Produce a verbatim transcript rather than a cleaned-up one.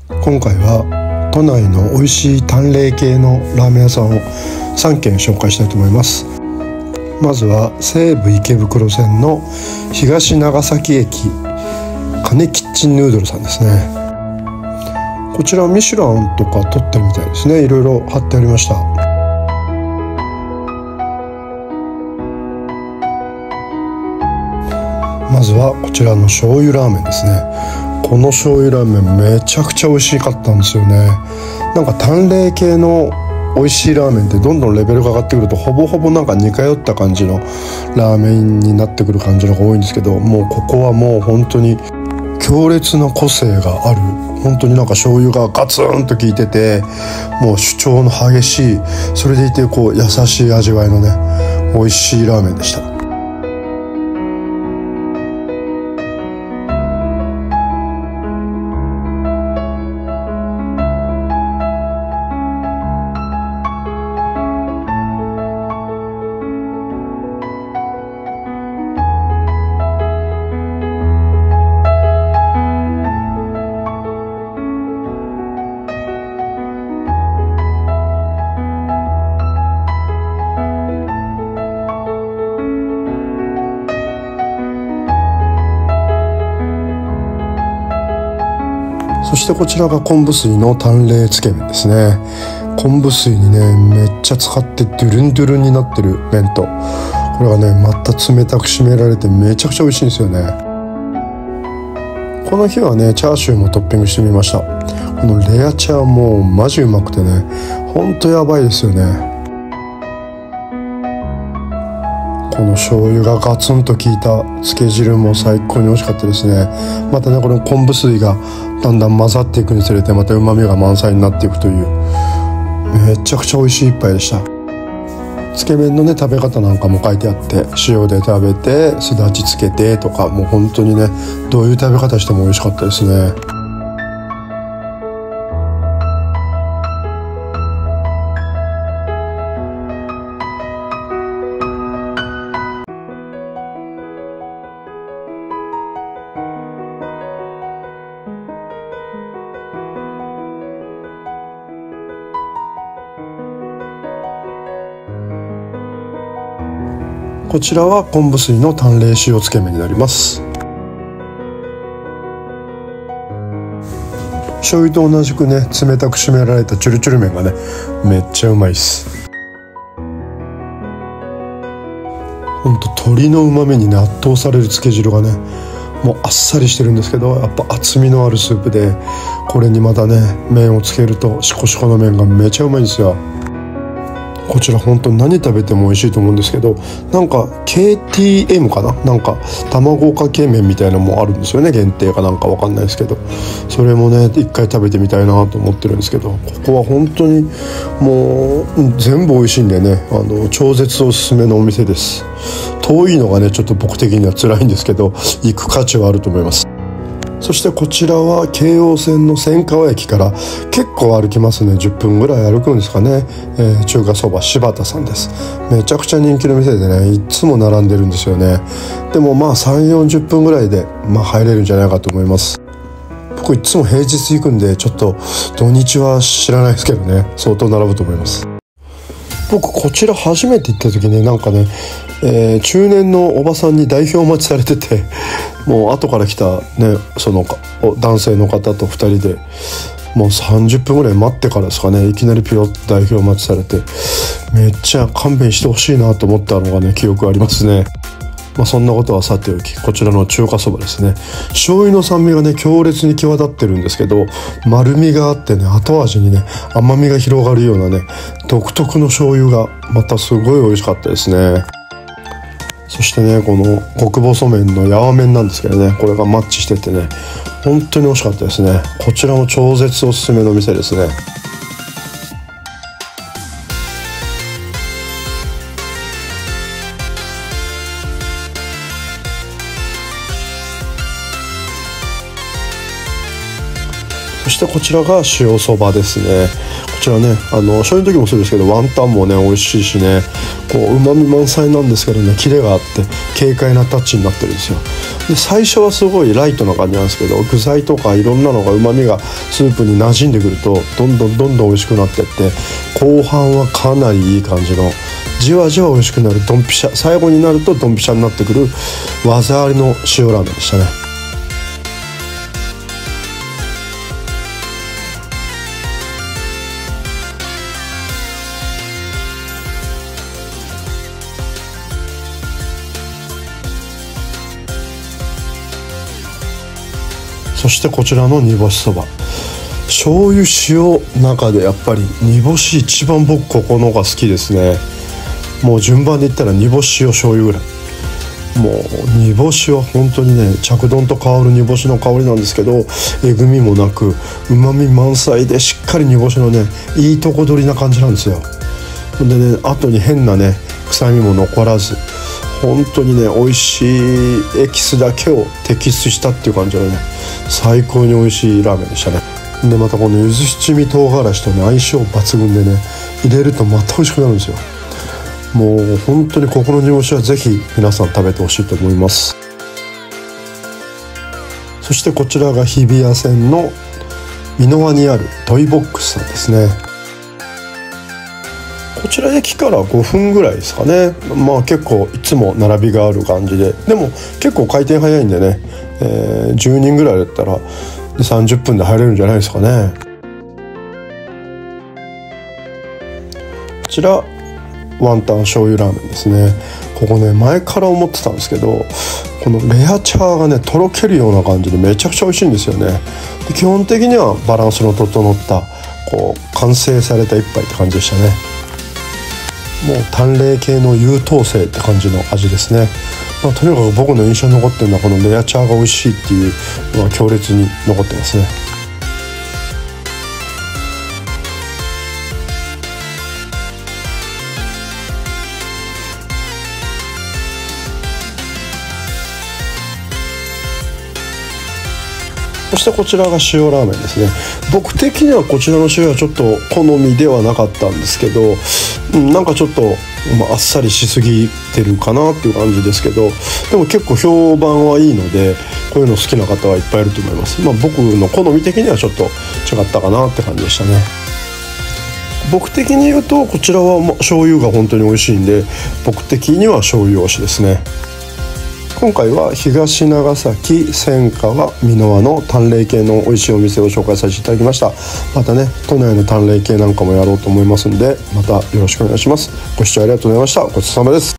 今回は都内の美味しい淡麗系のラーメン屋さんをさんけん紹介したいと思います。まずは西武池袋線の東長崎駅金キッチンヌードルさんですね。こちらミシュランとか取ってるみたいですね。いろいろ貼ってありました。まずはこちらの醤油ラーメンですね。この醤油ラーメンめちゃくちゃ美味しかったんですよね。なんか淡麗系の美味しいラーメンってどんどんレベルが上がってくるとほぼほぼなんか似通った感じのラーメンになってくる感じのが多いんですけど、もうここはもう本当に強烈な個性がある、本当になんか醤油がガツンと効いてて、もう主張の激しい、それでいてこう優しい味わいのね美味しいラーメンでした。そしてこちらが昆布水の淡麗つけ麺ですね。昆布水にねめっちゃ使ってドゥルンドゥルンになってる麺と、これがねまた冷たく締められてめちゃくちゃ美味しいんですよね。この日はねチャーシューもトッピングしてみました。このレアチャーもうマジうまくてね、ほんとやばいですよね。この醤油がガツンと効いたつけ汁も最高に美味しかったですね。またねこの昆布水がだんだん混ざっていくにつれてまた旨味が満載になっていくというめちゃくちゃ美味しい一杯でした。つけ麺のね食べ方なんかも書いてあって、塩で食べてすだちつけてとか、もう本当にねどういう食べ方しても美味しかったですね。こちらは昆布水の淡麗塩つけ麺になります。醤油と同じくね冷たく締められたチュルチュル麺がねめっちゃうまいっす。ほんと鶏の旨味にね圧倒されるつけ汁がねもうあっさりしてるんですけど、やっぱ厚みのあるスープで、これにまたね麺をつけるとシコシコの麺がめちゃうまいんですよ。こちら本当に何食べても美味しいと思うんですけど、なんか ケーティーエム かな、なんか卵かけ麺みたいなのもあるんですよね。限定かなんかわかんないですけど、それもね一回食べてみたいなと思ってるんですけど、ここは本当にもう全部美味しいんでね、あの超絶おすすめのお店です。遠いのがねちょっと僕的には辛いんですけど、行く価値はあると思います。そしてこちらは京王線の千川駅から結構歩きますね。じゅっぷんぐらい歩くんですかね、えー、中華そば柴田さんです。めちゃくちゃ人気の店でねいつも並んでるんですよね。でもまあさんじゅうよんじゅっぷんぐらいで、まあ、入れるんじゃないかと思います。僕いつも平日行くんでちょっと土日は知らないですけどね、相当並ぶと思います。僕こちら初めて行った時ね、なんかね、えー、中年のおばさんに代表待ちされてて、もう後から来たねその男性の方とふたりでもうさんじゅっぷんぐらい待ってからですかね、いきなりピロッと代表待ちされて、めっちゃ勘弁してほしいなと思ったのがね記憶ありますね。まあそんなことはさておき、こちらの中華そばですね、醤油の酸味がね強烈に際立ってるんですけど、丸みがあってね後味にね甘みが広がるようなね独特の醤油がまたすごい美味しかったですね。そしてねこの極細麺のやわ麺なんですけどね、これがマッチしててね本当に美味しかったですね。こちらも超絶おすすめの店ですね。 そしてこちらが塩そばですね。こちらね、あの醤油の時もそうですけど、ワンタンもね美味しいしね、こう旨味満載なんですけどね、キレがあって軽快なタッチになってるんですよ。で最初はすごいライトな感じなんですけど、具材とかいろんなのが旨味がスープに馴染んでくるとどんどんどんどん美味しくなってって、後半はかなりいい感じのじわじわ美味しくなるドンピシャ、最後になるとドンピシャになってくる技ありの塩ラーメンでしたね。そしてこちらの煮干しそば、醤油塩中でやっぱり煮干し一番僕ここのが好きですね。もう順番で言ったら煮干し塩醤油ぐらい、もう煮干しは本当にね着丼と香る煮干しの香りなんですけど、えぐみもなくうまみ満載でしっかり煮干しのねいいとこ取りな感じなんですよ。でね、後に変なね臭みも残らず、本当にね美味しいエキスだけを摘出したっていう感じのね最高に美味しいラーメンでしたね。でまたこの柚子七味唐辛子とね相性抜群でね、入れるとまた美味しくなるんですよ。もう本当にここの煮干しはぜひ皆さん食べてほしいと思います。そしてこちらが日比谷線の箕輪にあるトイボックスさんですね。こちら駅からごふんぐらいですかね。まあ結構いつも並びがある感じで、でも結構回転早いんでね、えー、じゅうにんぐらいだったらさんじゅっぷんで入れるんじゃないですかね。こちらワンタン醤油ラーメンですね。ここね前から思ってたんですけど、このレアチャーがねとろけるような感じでめちゃくちゃ美味しいんですよね。で基本的にはバランスの整ったこう完成された一杯って感じでしたね。もう淡麗系の優等生って感じの味ですね。まあ、とにかく僕の印象に残ってるのはこのレアチャーが美味しいっていうのが強烈に残ってますね。そしてこちらが塩ラーメンですね。僕的にはこちらの塩はちょっと好みではなかったんですけど、うん、なんかちょっと、まあ、あっさりしすぎてるかなっていう感じですけど、でも結構評判はいいのでこういうの好きな方はいっぱいいると思います。まあ、僕の好み的にはちょっと違ったかなって感じでしたね。僕的に言うとこちらは醤油が本当に美味しいんで、僕的には醤油推しですね。今回は東長崎千川箕輪の淡麗系の美味しいお店を紹介させていただきました。またね都内の淡麗系なんかもやろうと思いますので、またよろしくお願いします。ご視聴ありがとうございました。ごちそうさまです。